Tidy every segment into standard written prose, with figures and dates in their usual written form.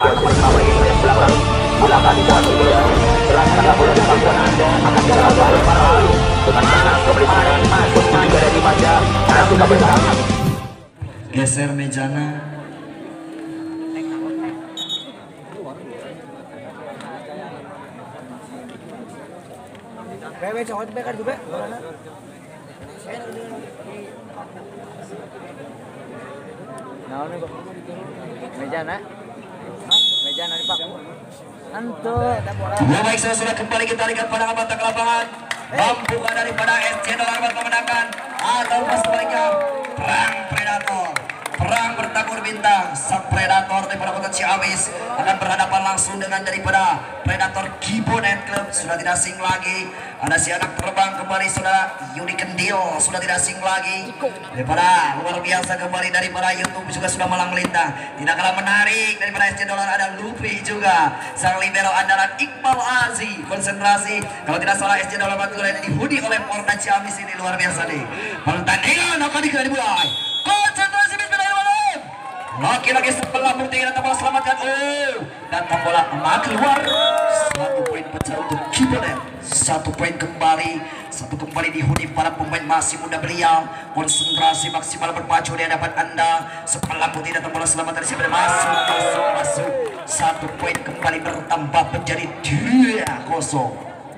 Geser mejana. Bewe cowok itu bekar juga. Nah, ini kok. Mejana. Mejana di Pak. Anto. Baik, sudah kembali kita lihat pada mata ke lapangan. Membuka daripada SC Dolar berkemenangan atau sebaliknya perang predator. Perang bertabur bintang. Sang predator daripada kota Ciamis akan berhadapan langsung dengan daripada predator Kibonet Club. Sudah tidak asing lagi. Ada si anak terbang kembali sudah Yudi Kendil sudah tidak asing lagi. Daripada luar biasa kembali daripada YouTube juga sudah malang melintang. Tidak kalah menarik daripada SC Dolar ada Lupi juga. Sang libero andalan Iqbal Azi. Konsentrasi. Kalau tidak salah SC Dolar Batu ini dihuni oleh Porta Ciamis ini luar biasa nih. Pertandingan akan dimulai. Konsentrasi bismillahirrahmanirrahim. Laki-laki sebelah bertinggi datang bola selamatkan. Datang bola keluar. 1 poin pecah untuk Kibonet. 1 poin kembali. 1 kembali dihuni para pemain masih muda belia. Konsentrasi maksimal berpacu di hadapan Anda. Sebelah putih datang bola selamatkan siapa masuk. 1 poin kembali bertambah menjadi 2-0.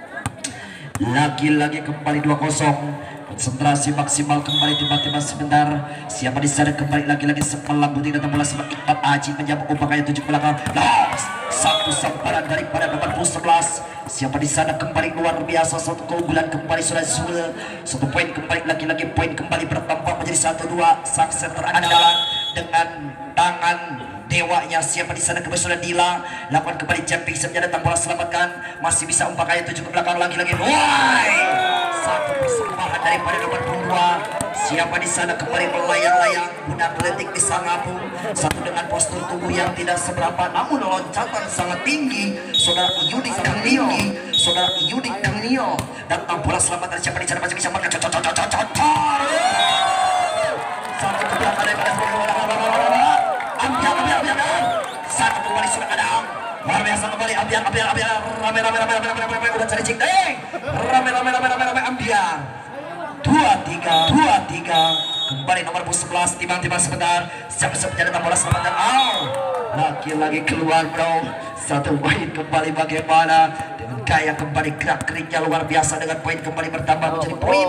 Lagi-lagi kembali 2-0. Konsentrasi maksimal kembali tiba-tiba sebentar. Siapa di sana kembali lagi-lagi sebelah putih datang bola sebab Iqbal Aji menjambak umpakanya 7 belakang. Satu samparan daripada nomor 11. Siapa di sana kembali luar biasa. 1 keunggulan kembali sudah 1 poin kembali lagi-lagi poin kembali bertambah menjadi 1-2. Sang center andalan dengan tangan dewanya siapa di sana kembali sudah Dila lakukan kembali jumping sebenarnya datang bola selamatkan masih bisa umpakanya 7 ke belakang lagi-lagi. Satu persembahan daripada nomor 2. Siapa di sana kembali melayang-layang muda atletik bisa ngapung. Satu dengan postur tubuh yang tidak seberapa namun loncatan sangat tinggi. Saudara Yudi Camnio, saudara Yudi Camnio datang bola selamatkan siapa di sana masih bisa makan satu ke belakang daripada satu kembali sudah ada luar biasa kembali ambiar rame udah cari cik rame ambiar 2-3 kembali nomor 11 timbang sebentar siapa datang bola selamatkan lagi keluar bro. 1 poin kembali bagaimana dengan gaya kembali gerak keriknya luar biasa dengan poin kembali bertambah menjadi poin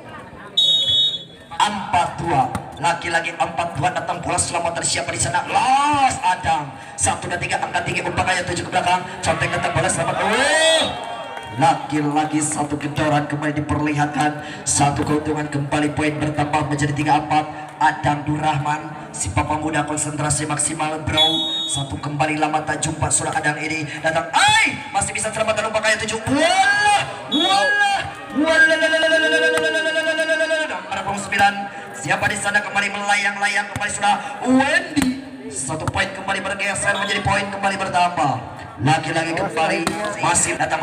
4-2. Lagi-lagi 4-2 datang bola selamat dari siapa di sana? Las Adam 1 dan 3 angkat tinggi umpamanya 7 ke belakang contek datang bola selamat. Lagi-lagi 1 kedoran kembali diperlihatkan 1 keuntungan kembali poin bertambah menjadi 3-4. Adam Durrahman si papa muda konsentrasi maksimal bro. 1 kembali lama tak jumpa sudah Adam ini datang masih bisa selamatkan umpamanya 7. Nomor 9 siapa di sana kembali melayang-layang kembali sudah Wendy 1 poin kembali bergeser menjadi poin kembali bertambah lagi-lagi kembali masih datang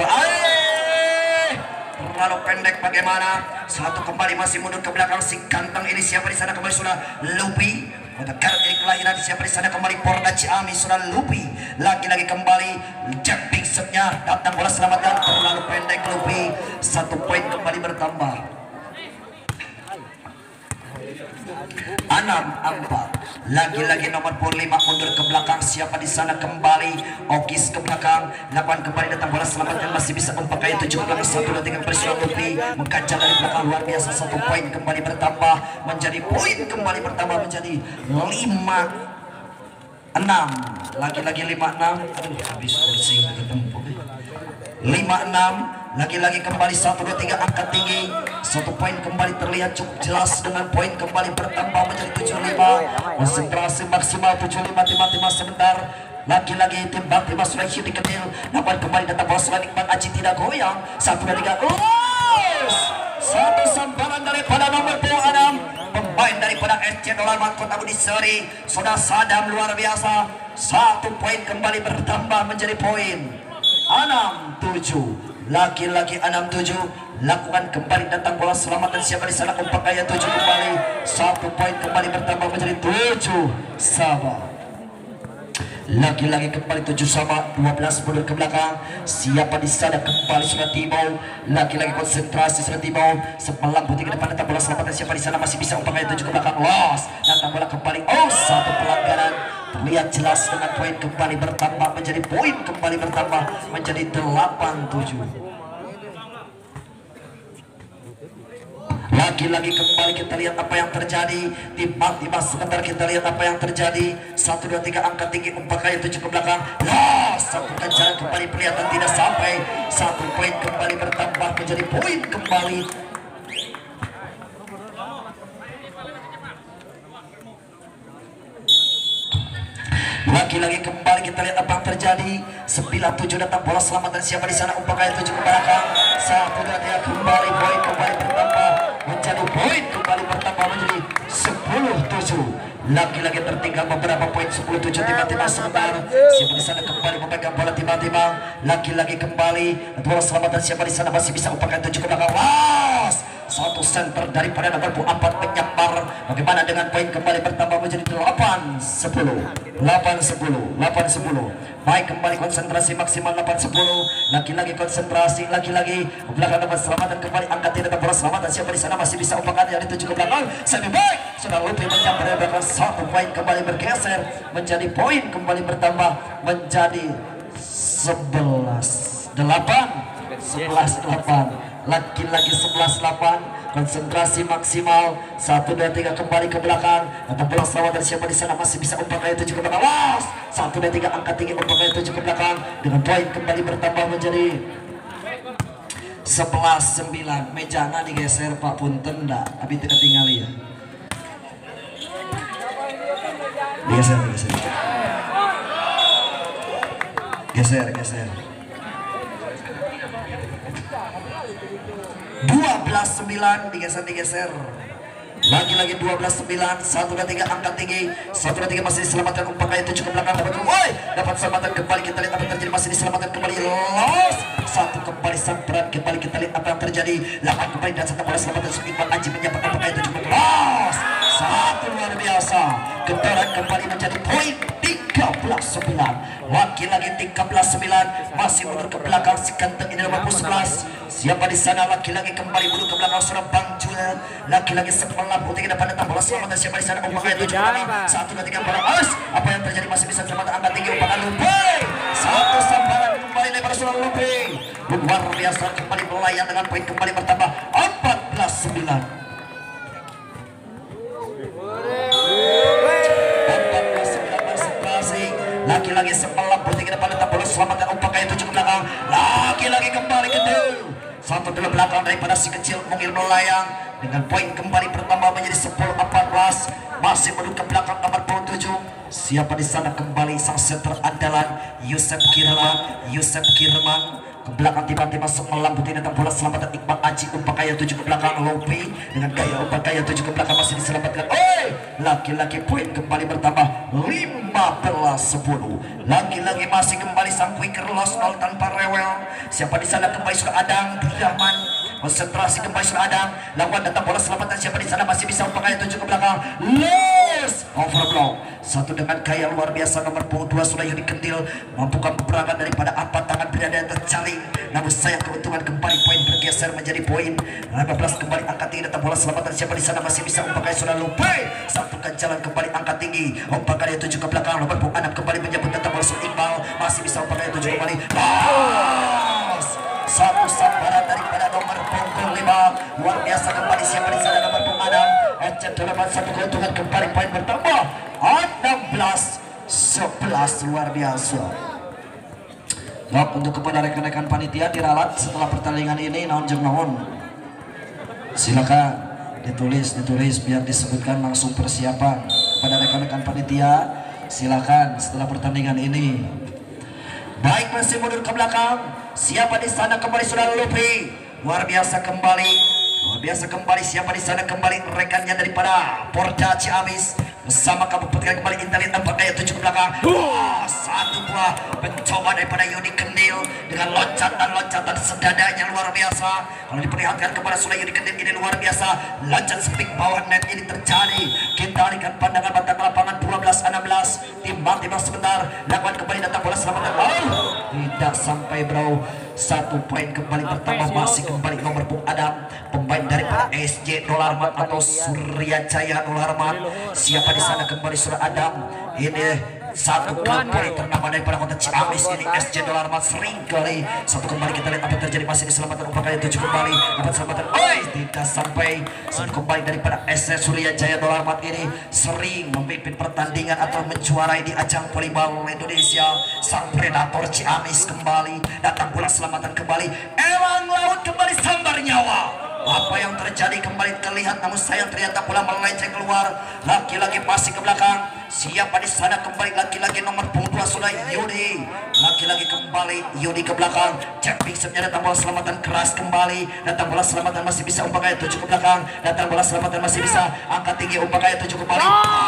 terlalu pendek bagaimana 1 kembali masih mundur ke belakang si ganteng ini siapa di sana kembali sudah Lupi Kota ini kelahiran siapa di sana kembali Porda Ciamis sudah Lupi lagi-lagi kembali jumping setnya datang bola selamatkan terlalu pendek Lupi 1 poin kembali bertambah 6-4 lagi-lagi nomor 5 mundur ke belakang siapa di sana kembali Okis ke belakang 8 kembali datang bola selamatkan masih bisa memakai 7 ke belakang 1 dan 3 bersama Lupi mengkancang dari belakang luar biasa 1 poin kembali bertambah menjadi poin kembali bertambah menjadi 5-6 lagi-lagi 5-6 habis bersih ketemu 5-6 lagi-lagi kembali 1, 2, 3 angkat tinggi 1 poin kembali terlihat cukup jelas dengan poin kembali bertambah menjadi 7-5 konsentrasi maksimal 7-5 tiba-tiba sebentar lagi-lagi tiba-tiba sudah Yudi Kendil dapat kembali datang bola selanjutnya Iqbal Aji tidak goyang 1 dan 3 1 sambaran daripada nomor 26 pemain daripada SC Dolar Kota Budi Seri sudah Sadam luar biasa 1 poin kembali bertambah menjadi poin 6-7 lagi-lagi 6-7 lakukan kembali datang bola selamatkan siapa di sana umpakanya 7 kembali 1 poin kembali bertambah menjadi 7 sabar Lagi-lagi kembali 7 sama 12 mundur ke belakang. Siapa di sana kembali sudah Timo. Lagi-lagi konsentrasi sudah Timo. Sebelah putih ke depan datang bola selamatkan. Siapa di sana masih bisa umpamanya 7 ke belakang. Los datang bola kembali. Oh, satu pelanggaran. Terlihat jelas dengan poin kembali bertambah menjadi poin kembali bertambah menjadi 8-7. Lagi-lagi kembali kita lihat apa yang terjadi. Tiba-tiba sebentar kita lihat apa yang terjadi. 1, 2, 3 angkat tinggi umpamanya 7 ke belakang. Satu ganjaran kembali kelihatan tidak sampai. 1 poin kembali bertambah menjadi poin kembali. Lagi-lagi kembali kita lihat apa yang terjadi. 9-7 datang bola selamat dan siapa di sana umpamanya 7 ke belakang. 1, 2, 3 kembali poin kembali bertambah menjadi poin kembali bertambah menjadi 10-7. Lagi-lagi tertinggal beberapa poin 10-7 tiba-tiba sebentar. Siapa di sana kembali memegang bola tiba-tiba. Lagi-lagi kembali bola selamat dan siapa di sana masih bisa umpamanya 7 ke belakang. Satu center daripada nomor 4 menyebar. Bagaimana dengan poin kembali bertambah menjadi 8-10. 8-10. Baik, kembali konsentrasi maksimal 8-10. Lagi-lagi konsentrasi, lagi-lagi belakang nomor selamat dan kembali angkat tidak bola selamat dan siapa di sana masih bisa umpamanya dari 7 ke belakang. Semi baik sudah lebih mencapai dari belakang. 1 poin kembali bergeser menjadi poin kembali bertambah menjadi 11-8. Lagi-lagi 11-8. Konsentrasi maksimal. 1, 2, 3 kembali ke belakang. Datang bola selamat dan siapa di sana masih bisa umpamanya 7 ke belakang. 1, 2, 3 angkat tinggi umpamanya 7 ke belakang dengan poin kembali bertambah menjadi 11-9. Mejana digeser Pak punten dah. Tapi tidak tinggal ya. Geser. 12-9 digeser. Lagi-lagi 12-9. 1, 2, 3 angkat tinggi. 1, 2, 3 masih diselamatkan umpamanya 7 ke belakang. Dapat selamatan kembali. Kita lihat apa yang terjadi. Masih diselamatkan kembali. Los 1 kembali samperan. Kembali kita lihat apa yang terjadi. 8 kembali dan 1 bola selamatkan. Iqbal Aji menyapa umpamanya 7 ke belakang. Los 1 luar biasa. Getaran kembali menjadi poin 13-9. Lagi-lagi 13-9. Masih mundur ke belakang. Si kenteng ini nomor 11. Siapa di sana? Lagi-lagi kembali mundur ke belakang. Sudah Bang Jual. Lagi-lagi sebelah putih ke depan datang bola selamat dan siapa di sana? Umpamanya 7 kembali. 1, 2, 3 bola. Apa yang terjadi? Masih bisa selamat angkat tinggi umpamanya Lupi. 1 sambaran kembali lebar sudah Lupi. Luar biasa kembali melayang dengan poin kembali bertambah 14-9. Lagi-lagi sebelah putih ke depan datang bola selamatkan umpamanya 7 ke belakang. Lagi-lagi kembali ke depan. 1 dalam belakang daripada si kecil mungil melayang dengan poin kembali bertambah menjadi 10-14. Masih mundur ke belakang nomor 27. Siapa di sana kembali sang center andalan Yusef Kirman. Ke belakang tiba-tiba semalam putih datang bola selamatkan Iqbal Aji umpamanya 7 ke belakang. Lopi dengan gaya umpamanya 7 ke belakang masih diselamatkan. Lagi-lagi poin kembali bertambah 15-10. Lagi-lagi masih kembali sang quicker loss 0 tanpa rewel. Siapa di sana kembali sudah Adang Rahman. Konsentrasi kembali sudah Adang. Lawan datang bola selamatkan siapa di sana masih bisa umpamanya 7 ke belakang. Los overblow. 1 dengan gaya luar biasa nomor 2 sudah Yudi Kendil mampukan peperangan daripada apa tangan berada yang tercaring. Namun sayang keuntungan kembali poin bergeser menjadi poin 15 kembali angkat tinggi datang bola selamatkan siapa di sana masih bisa umpamanya sudah Lupai. 1 jalan kembali angkat tinggi umpamanya 7 ke belakang nomor 6 kembali menyambut datang bola Iqbal masih bisa umpamanya 7 kembali. Los 1 sambaran daripada nomor 5 luar biasa kembali siapa di sana nomor 6 Ecet dapat 1 keuntungan kembali poin bertambah 16-11 luar biasa. Untuk kepada rekan-rekan panitia diralat setelah pertandingan ini naon jeung naon. Silakan ditulis biar disebutkan langsung persiapan pada rekan-rekan panitia. Silakan setelah pertandingan ini. Baik, masih mundur ke belakang. Siapa di sana kembali sudah Lupi. Luar biasa kembali. Siapa di sana kembali rekannya daripada Porda Ciamis. bersama kamu putrikan kembali Intelin tanpa gaya 7 ke belakang. Satu buah pencoba daripada Yudi Kendil dengan loncatan sedadanya luar biasa. Kalau diperlihatkan kepada Sula Yudi Kendil ini luar biasa, loncat speak bawah net ini terjadi. Kita alihkan pandangan batang lapangan 12-16, timbang sebentar, lakukan kembali datang bola selamat. Tidak sampai bro. 1 poin kembali bertambah, masih kembali nomor punggung Adam, pemain dari SJ Dolarmat atau Surya Jaya Dolarmat. Siapa di sana kembali Surya Adam? Ini satu kembali ternama daripada kota Ciamis ini SJ Dolarmat sering kali. Satu kembali kita lihat apa terjadi, masih diselamatkan upaya 7 kembali dapat selamatan. Tidak sampai. Satu kembali daripada SJ Surya Jaya Dolarmat ini sering memimpin pertandingan atau menjuarai di ajang volleyball Indonesia. Sang predator Ciamis kembali datang bola selamatan kembali. Elang laut kembali sambar nyawa. Apa yang terjadi kembali terlihat, namun sayang ternyata bola melenceng keluar. Laki-laki pasti ke belakang. Siapa di sana kembali laki-laki nomor punggung 2 sudah Yudi. Laki-laki kembali Yudi ke belakang. Cepping sebenarnya datang bola selamatan keras kembali. Datang bola selamatan masih bisa umpan gaya 7 ke belakang. Datang bola selamatan masih bisa angkat tinggi umpan gaya 7 kembali.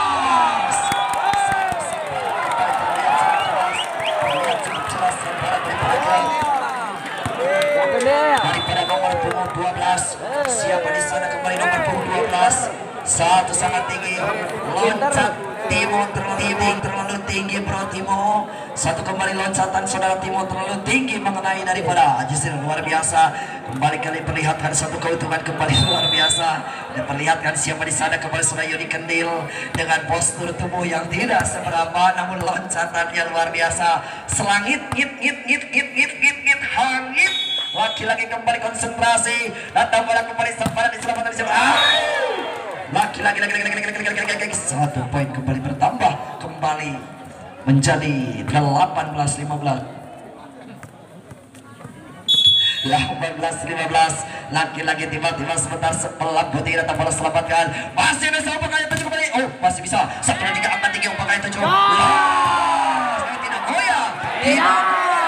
Daripada nomor punggung 12, siapa di sana kembali nomor punggung 12. Satu sangat tinggi, loncat Timo terlalu tinggi bro Timo. Satu kembali loncatan saudara Timo terlalu tinggi mengenai daripada Ajisir luar biasa. Kembali kali perlihatkan satu keuntungan kembali luar biasa. Dan perlihatkan siapa di sana kembali saudara Yudi Kendil dengan postur tubuh yang tidak seberapa, namun loncatan yang luar biasa. Selangit hangit. Laki-laki kembali konsentrasi, datang bola kembali sempadan diselamatkan di sana. Laki-laki 1 poin kembali bertambah kembali menjadi 18-15. 18-15. Laki-laki tiba-tiba sebentar sepelan putih datang bola selamatkan. Masih bisa umpan kali 7 kembali. Masih bisa. 1-3 angkat tinggi umpan kali 7. Tidak goyang. Tidak.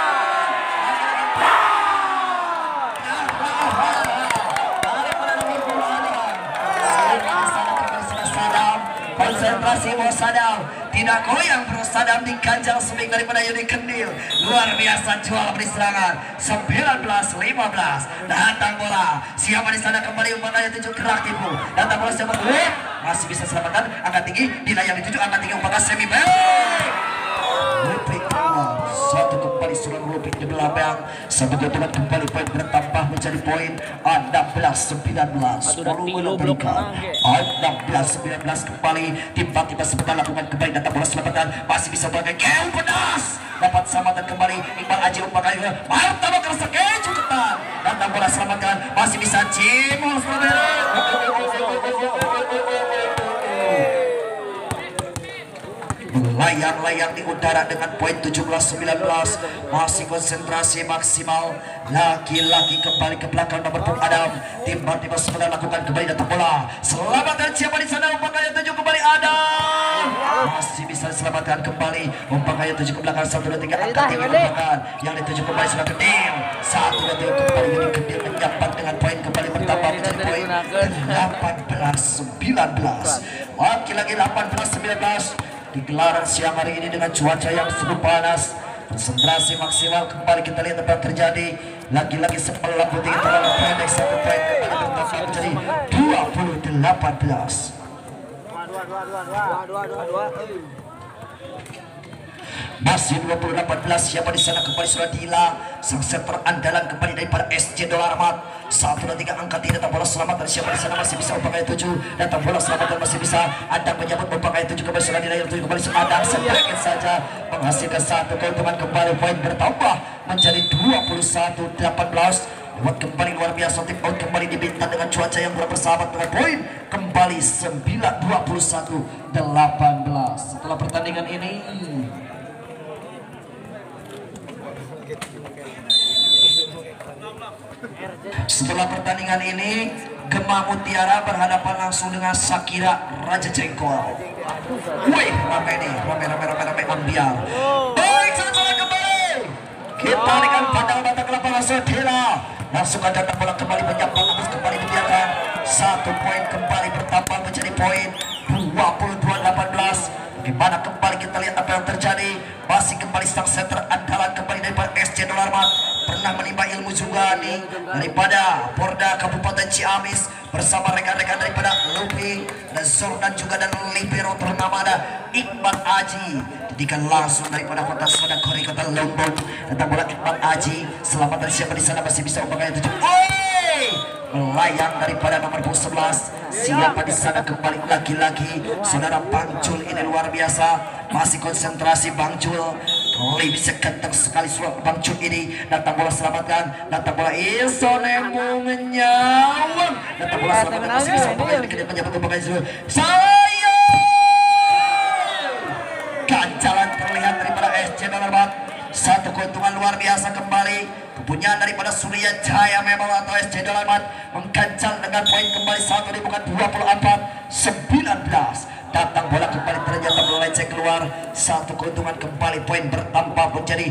Konsentrasi bos Sadam, tidak goyang bro Sadam di kanjang swing daripada Yudi Kendil. Luar biasa jual beri serangan. 19-15. Datang bola. Siapa di sana kembali umpan kali 7 gerak tipu. Datang bola siapa? Masih bisa selamatkan. Angkat tinggi. Dilayang di 7 angkat tinggi umpan semi back. Satu kembali sudah melupik di belakang. Satu keuntungan kembali poin bertambah menjadi poin 16-19. Volume berikan 16-19 kembali. Tiba-tiba sebentar lakukan kembali datang bola selamatan. Masih bisa pakai game pedas. Dapat selamatkan kembali Iqbal Aji umpan kali. Martabak kerasa keju ketat. Datang bola selamatkan. Masih bisa Cimol layang-layang di udara dengan poin 17-19. Masih konsentrasi maksimal. Laki-laki kembali ke belakang nomor punggung Adam. Tiba-tiba sebentar lakukan kembali datang bola. Selamatkan siapa di sana umpan kali 7 kembali Adam. Masih bisa diselamatkan kembali umpan kali 7 ke belakang. 1-2-3 angkat tinggi umpan yang dituju kembali sudah Kendil. 1-2-3 kembali Yudi Kendil menyapat dengan poin kembali bertambah menjadi poin 18-19. Laki-laki 18-19. Di gelaran siang hari ini dengan cuaca yang cukup panas, konsentrasi maksimal kembali kita lihat apa yang terjadi. Lagi-lagi sepelan putih terlalu pendek. 1 poin kembali bertambah menjadi 20-18. Masih 20-18. Siapa di sana kembali sudah Dila, sang setter andalan kembali daripada SJ Dolarmat. 1-3 angkat tidak datang bola selamatan. Siapa di sana masih bisa umpan kali 7. Datang bola selamatan masih bisa. Ada menyambut umpan kali 7 kembali sudah Dila yang 7 kembali Adam sedikit saja menghasilkan satu keuntungan kembali poin bertambah menjadi 21-18. Buat kembali luar biasa, tim out kembali di Bintan dengan cuaca yang kurang bersahabat dengan poin kembali 21-18. Setelah pertandingan ini Gemma Mutiara berhadapan langsung dengan Shakira Raja Cengkol. Wih, rame ambiar. Baik, bola kembali. Kita dengan pandang mata ke lapangan Sodela. Langsung ada bola kembali menyapa terus kembali dibiarkan. 1 poin kembali bertambah menjadi poin 22-18. ini daripada Porda Kabupaten Ciamis bersama rekan-rekan daripada Lupi dan Zordan juga dan Libero ternama ada Iqbal Aji didikan langsung daripada kota Sadakori kota Lombok. Datang bola Iqbal Aji, selamat dari siapa di sana masih bisa umpamanya 7. Melayang daripada nomor 11. Siapa di sana kembali lagi-lagi saudara Bangcul, ini luar biasa, masih konsentrasi Bangcul. Oleh bisa kencang sekali surat Bangcul ini. Datang bola selamatkan, datang bola Isonemu menyawang, datang bola selamatkan masih bisa pemain dekat menyebut pemain saya. Ganjalan terlihat daripada SC Dalamat. Satu keuntungan luar biasa kembali kepunyaan daripada Surya Jaya memang atau SC Dalamat mengganjal dengan poin kembali 1 bukan 24-19. Datang bola kembali ternyata melenceng keluar. Satu keuntungan kembali poin bertambah menjadi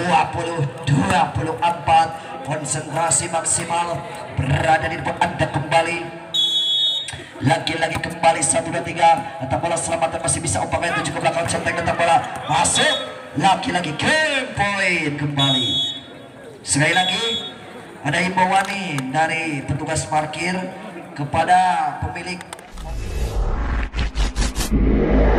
20-24. Konsentrasi maksimal berada di depan Anda kembali. Lagi-lagi kembali 1 dan 3. Datang bola selamatkan masih bisa umpamanya 7 ke belakang centeng. Datang bola masuk. Lagi-lagi game point kembali. Sekali lagi ada himbauan nih dari petugas parkir kepada pemilik